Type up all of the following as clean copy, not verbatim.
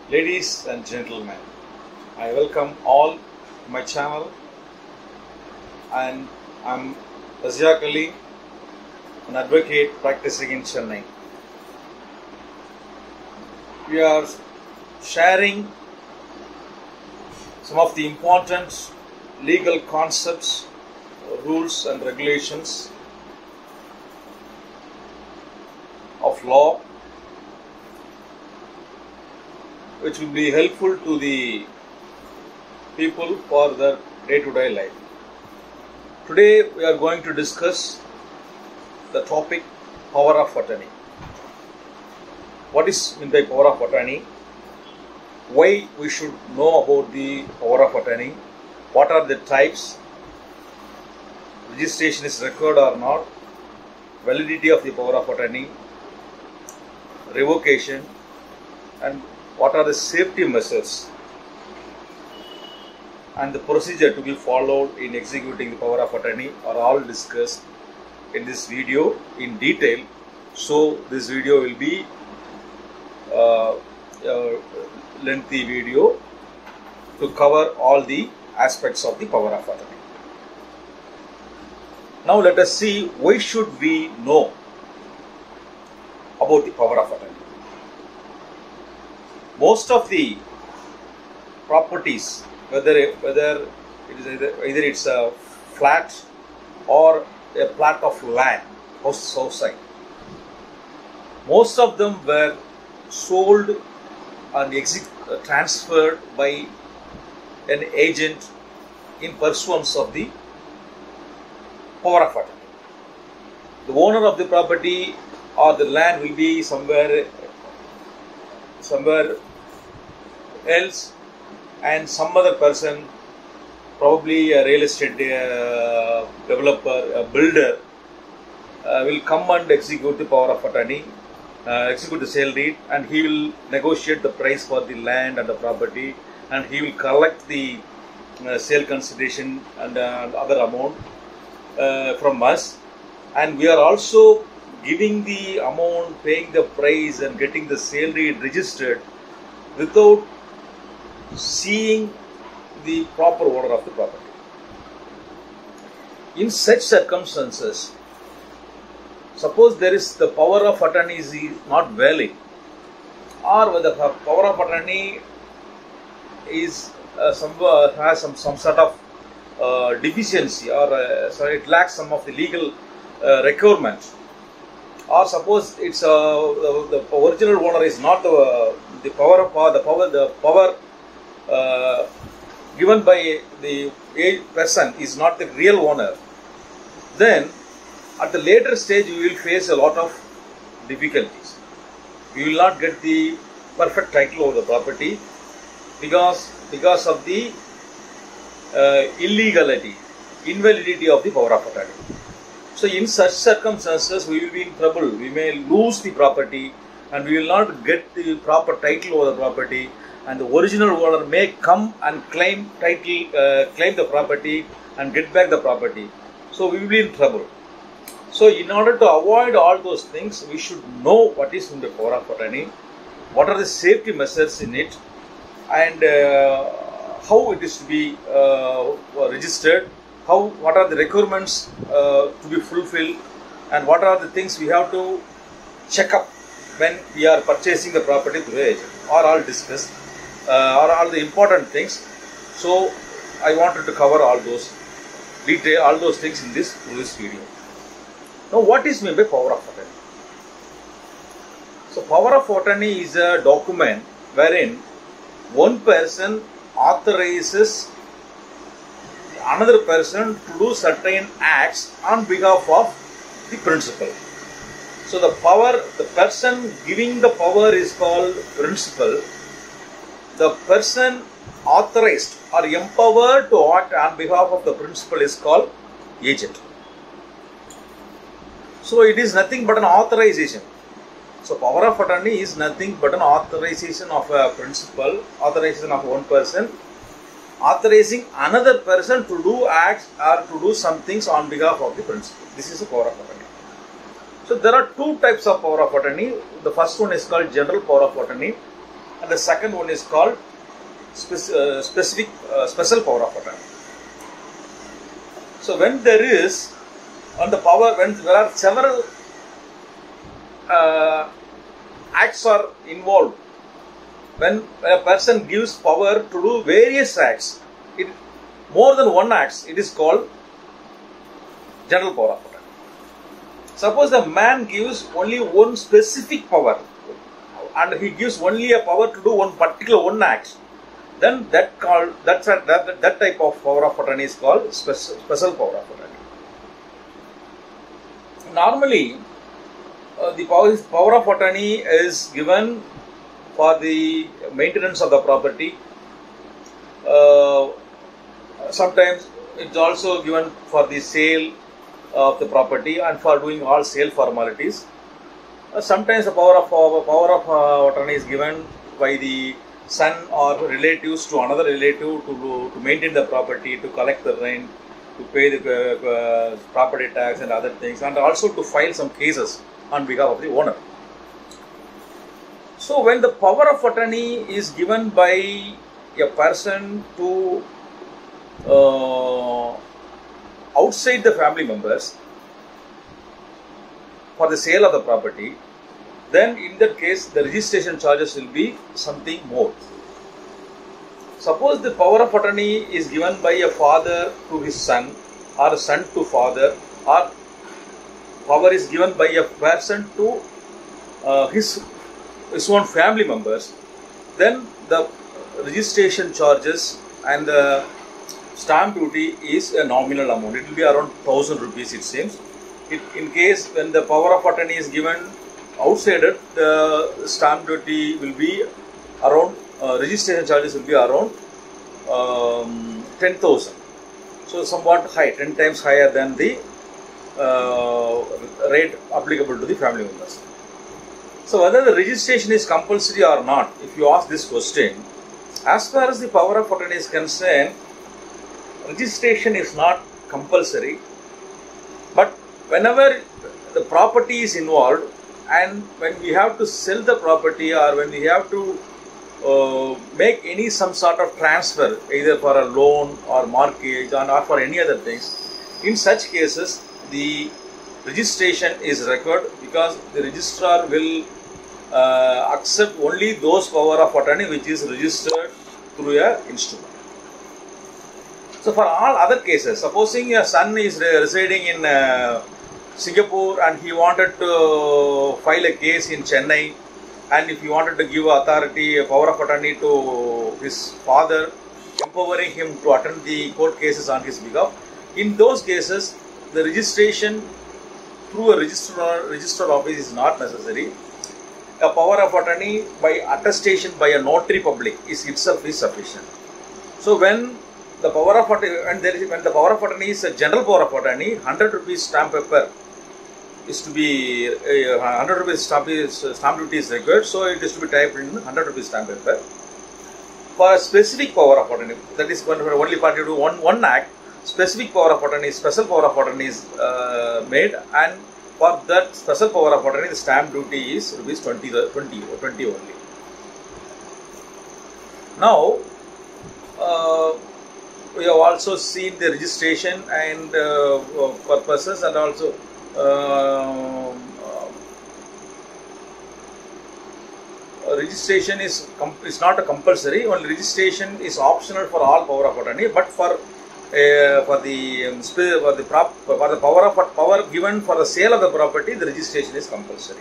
Ladies and gentlemen, I welcome all to my channel, and I'm Razak Ali, an advocate practicing in Chennai. We are sharing some of the important legal concepts, rules and regulations of law, which will be helpful to the people for their day-to-day life. Today we are going to discuss the topic power of attorney. What is meant by power of attorney? Why we should know about the power of attorney? What are the types? Registration is required or not? Validity of the power of attorney? Revocation? And what are the safety measures and the procedure to be followed in executing the power of attorney are all discussed in this video in detail. So this video will be a lengthy video to cover all the aspects of the power of attorney. Now let us see why should we know about the power of attorney. Most of the properties, whether it is either it's a flat or a plot of land, house site, most of them were sold and transferred by an agent in pursuance of the power of attorney. The owner of the property or the land will be somewhere else, and some other person, probably a real estate developer, a builder, will come and execute the power of attorney, execute the sale deed, and he will negotiate the price for the land and the property, and he will collect the sale consideration and other amount from us, and we are also giving the amount, paying the price and getting the sale deed registered without seeing the proper owner of the property. In such circumstances, suppose there is the power of attorney is not valid, or whether the power of attorney is has some sort of deficiency, or it lacks some of the legal requirements, or suppose it's the original owner is not the power given by the person is not the real owner, then at the later stage you will face a lot of difficulties. You will not get the perfect title over the property because of the invalidity of the power of attorney. So in such circumstances we will be in trouble. We may lose the property and we will not get the proper title over the property, and the original owner may come and claim the property and get back the property. So we will be in trouble. So in order to avoid all those things, we should know what is in the power of attorney, what are the safety measures in it, and how it is to be registered, what are the requirements to be fulfilled, and what are the things we have to check up when we are purchasing the property through agent, are all discussed, are all the important things. So I wanted to cover all those things in this video. Now what is meant by power of attorney? So power of attorney is a document wherein one person authorizes another person to do certain acts on behalf of the principal. So the person giving the power is called principal. The person authorized or empowered to act on behalf of the principal is called agent. So it is nothing but an authorization. So power of attorney is nothing but an authorization of a principal, authorization of one person, authorizing another person to do acts or to do some things on behalf of the principal. This is a power of attorney. So there are two types of power of attorney. The first one is called general power of attorney, and the second one is called special power of attorney. So when there is on the power, when there are several acts are involved, when a person gives power to do various acts, more than one acts, it is called general power of attorney. Suppose the man gives only one specific power and he gives only a power to do one particular one act, then that type of power of attorney is called special power of attorney. Normally, the power of attorney is given for the maintenance of the property. Sometimes it's also given for the sale of the property and for doing all sale formalities. Sometimes the power of attorney is given by the son or relatives to another relative to maintain the property, to collect the rent, to pay the property tax and other things, and also to file some cases on behalf of the owner. So when the power of attorney is given by a person to outside the family members for the sale of the property, then in that case the registration charges will be something more. Suppose the power of attorney is given by a father to his son, or a son to father, or power is given by a person to his own family members, then the registration charges and the stamp duty is a nominal amount. It will be around 1000 rupees, it seems. In case when the power of attorney is given outside it, the stamp duty will be around, registration charges will be around 10,000. So somewhat high, 10 times higher than the rate applicable to the family members. So whether the registration is compulsory or not, if you ask this question, as far as the power of attorney is concerned, registration is not compulsory, but whenever the property is involved and when we have to sell the property or when we have to make some sort of transfer, either for a loan or mortgage or for any other things, in such cases the registration is required, because the registrar will accept only those power of attorney which is registered through a instrument. So for all other cases, supposing a son is residing in Singapore and he wanted to file a case in Chennai, and if he wanted to give authority, a power of attorney to his father, empowering him to attend the court cases on his behalf, in those cases the registration through a registrar office is not necessary. A power of attorney by attestation by a notary public is itself sufficient. So when the power of attorney, when the power of attorney is a general power of attorney, 100 rupees stamp paper is to be 100 rupees stamp duty is required, so it is to be typed in 100 rupees stamp paper. For a specific power of attorney, that is when only party do one act, specific power of attorney, special power of attorney is made, and for that special power of attorney, the stamp duty is rupees 20 only. Now, we have also seen the registration and purposes, and also registration is not a compulsory. Only registration is optional for all power of attorney, but for the power given for the sale of the property, the registration is compulsory.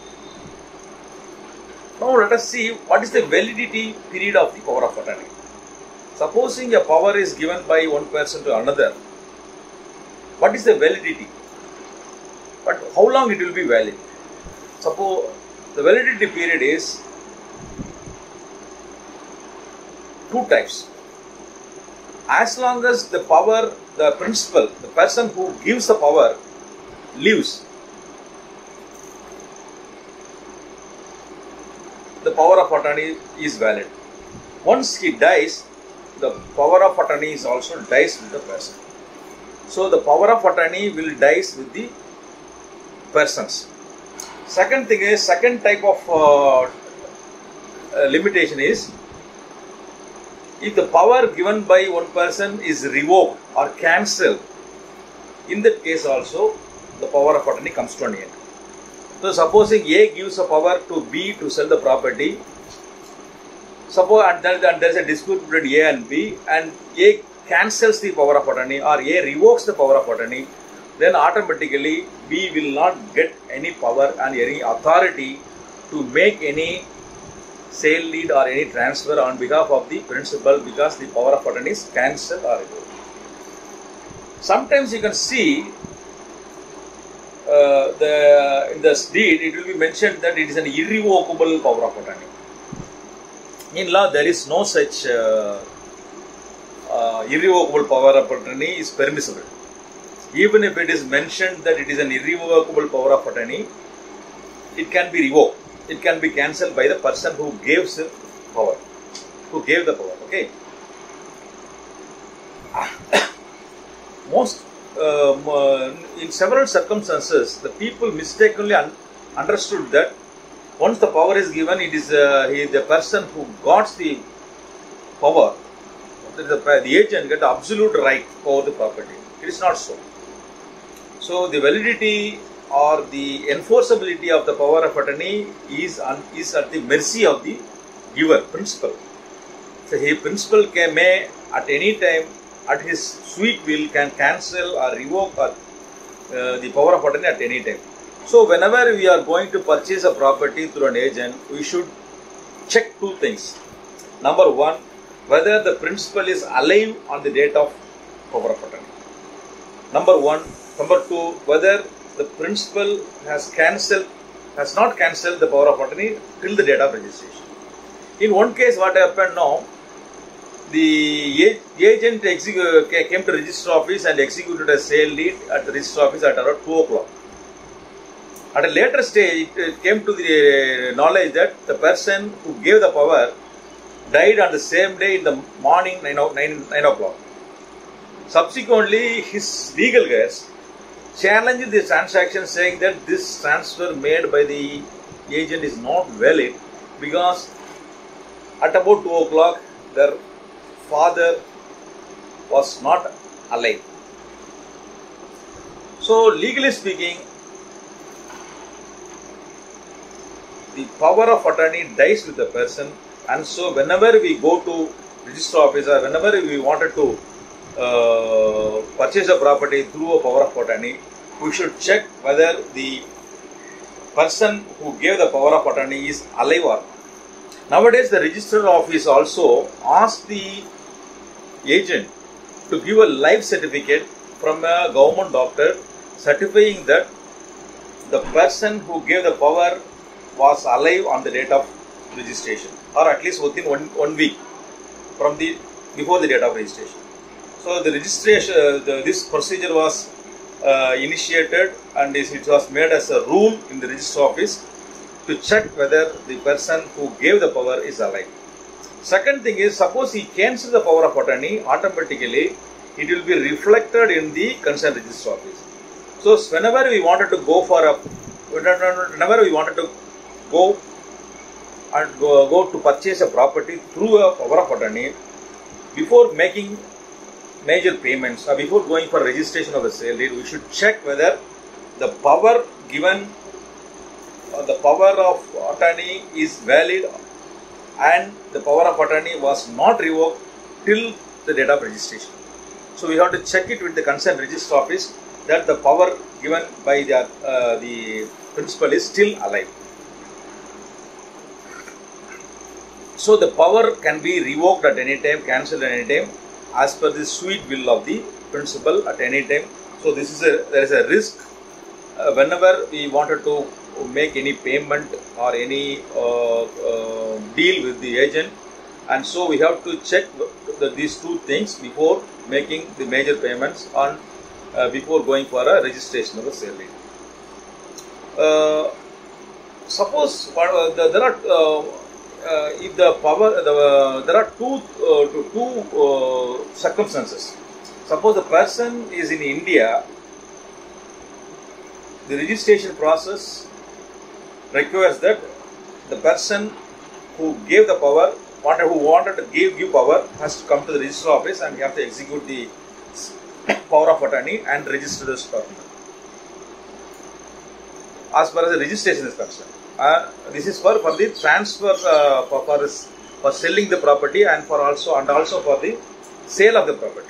Now let us see what is the validity period of the power of attorney. Supposing a power is given by one person to another, what is the validity? But how long it will be valid? Suppose the validity period is two types. As long as the power, the principal, the person who gives the power lives, the power of attorney is valid. Once he dies, the power of attorney is also dies with the person. So the power of attorney will dies with the persons. Second thing is, second type of limitation is, if the power given by one person is revoked or cancelled, in that case also the power of attorney comes to an end. So supposing A gives a power to B to sell the property, suppose and there is a dispute between A and B, and A cancels the power of attorney or A revokes the power of attorney, then automatically B will not get any power and any authority to make any sale lead or any transfer on behalf of the principal, because the power of attorney is cancelled or revoked. Sometimes you can see in this deed it will be mentioned that it is an irrevocable power of attorney. In law there is no such irrevocable power of attorney is permissible. Even if it is mentioned that it is an irrevocable power of attorney, it can be revoked. It can be cancelled by the person who gave the power. Okay. In several circumstances, the people mistakenly understood that once the power is given, it is the person who got the power, the agent get absolute right over the property. It is not so. So the validity or the enforceability of the power of attorney is at the mercy of the giver, principal. So the principal may at any time, at his sweet will, can cancel or revoke the power of attorney at any time. So whenever we are going to purchase a property through an agent, we should check two things. Number one, whether the principal is alive on the date of power of attorney. Number two, whether the principal has not cancelled the power of attorney till the date of registration. In one case, what happened now, the agent came to register office and executed a sale deed at the register office at around 2 o'clock. At a later stage, it came to the knowledge that the person who gave the power died on the same day in the morning 9 o'clock. Subsequently, his legal guest challenged the transaction, saying that this transfer made by the agent is not valid because at about 2 o'clock their father was not alive. So legally speaking, the power of attorney dies with the person, and so whenever we go to register office or whenever we wanted to purchase a property through a power of attorney, we should check whether the person who gave the power of attorney is alive or not. Nowadays, the register office also asks the agent to give a life certificate from a government doctor certifying that the person who gave the power was alive on the date of registration, or at least within one week from before the date of registration. So the registration, this procedure was initiated, and it was made as a rule in the register office to check whether the person who gave the power is alive. Second thing is, suppose he cancels the power of attorney, automatically it will be reflected in the concerned register office. So whenever we wanted to go to purchase a property through a power of attorney, before making major payments or before going for registration of the sale deed, we should check whether the power given or the power of attorney is valid and the power of attorney was not revoked till the date of registration. So we have to check it with the concerned register office that the power given by the principal is still alive. So the power can be revoked at any time, cancelled at any time, as per the sweet will of the principal at any time. So there is a risk whenever we wanted to make any payment or any deal with the agent, and so we have to check these two things before making the major payments on before going for a registration of the sale deed. Suppose there are if the power there are two circumstances. Suppose the person is in India, the registration process requires that the person who gave the power, who wanted to give power, has to come to the registrar office and he has to execute the power of attorney and register this document. As far as the registration is concerned, this is for the transfer, for selling the property and also for the sale of the property.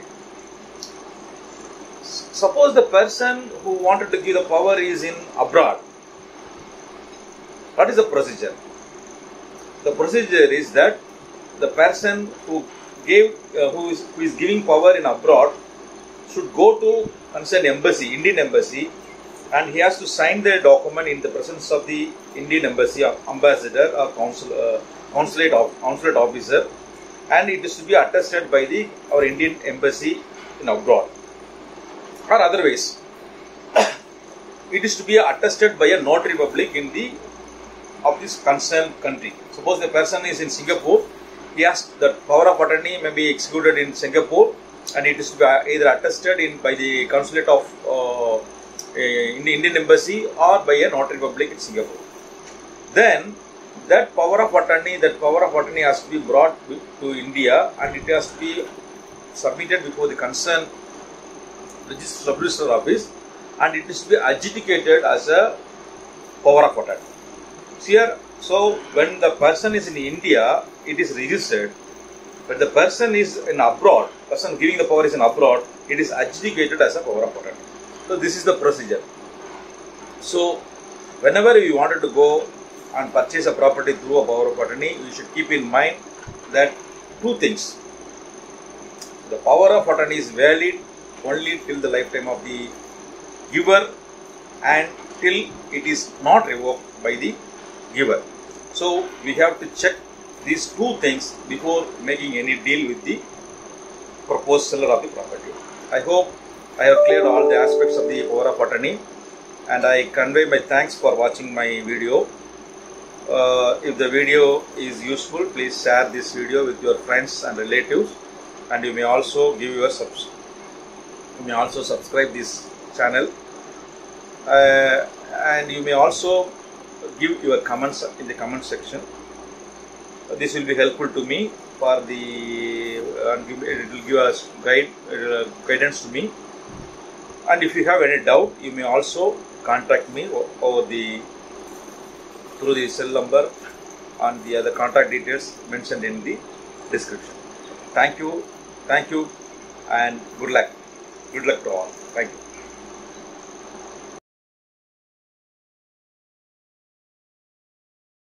Suppose the person who wanted to give the power is in abroad. What is the procedure? The procedure is that the person who is giving power in abroad should go to concerned embassy, Indian embassy, and he has to sign the document in the presence of the Indian embassy ambassador or consulate officer, and it is to be attested by our Indian embassy in abroad. Or otherwise, it is to be attested by a notary public of this concerned country. Suppose the person is in Singapore, he has the power of attorney may be executed in Singapore, and it is to be either attested by the consulate of in the Indian embassy or by a notary public in Singapore. Then that power of attorney has to be brought to India, and it has to be submitted before the concerned sub-registrar office, and it is to be adjudicated as a power of attorney. Here, so when the person is in India, it is registered. When the person is in abroad, person giving the power is in abroad, it is adjudicated as a power of attorney. So this is the procedure. So whenever you wanted to go and purchase a property through a power of attorney, you should keep in mind that two things. The power of attorney is valid only till the lifetime of the giver and till it is not revoked by the giver. So we have to check these two things before making any deal with the proposed seller of the property. I hope I have cleared all the aspects of the power of attorney, and I convey my thanks for watching my video. If the video is useful, please share this video with your friends and relatives, and you may also subscribe this channel, and you may also give your comments in the comment section. This will be helpful to me for it will give us guidance to me. And if you have any doubt, you may also contact me through the cell number and the other contact details mentioned in the description. Thank you, and good luck to all. Thank you.